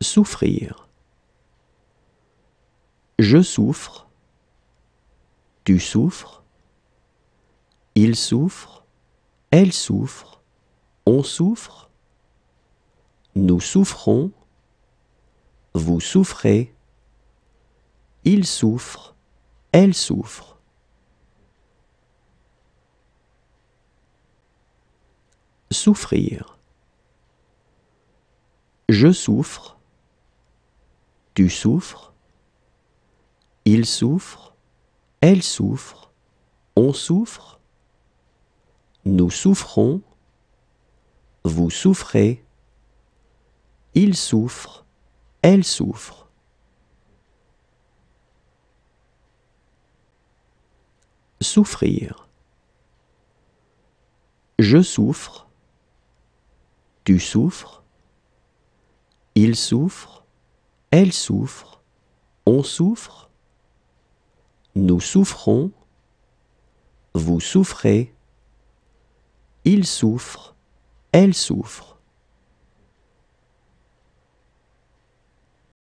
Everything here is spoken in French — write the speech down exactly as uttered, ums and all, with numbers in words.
Souffrir. Je souffre. Tu souffres. Il souffre. Elle souffre. On souffre. Nous souffrons. Vous souffrez. Il souffre. Elle souffre. Souffrir. Je souffre. Tu souffres. Il souffre. Elle souffre. On souffre. Nous souffrons. Vous souffrez. Il souffre. Elle souffre. Souffrir. Je souffre. Tu souffres. Il souffre. Elle souffre. On souffre. Nous souffrons. Vous souffrez. Il souffre. Elle souffre.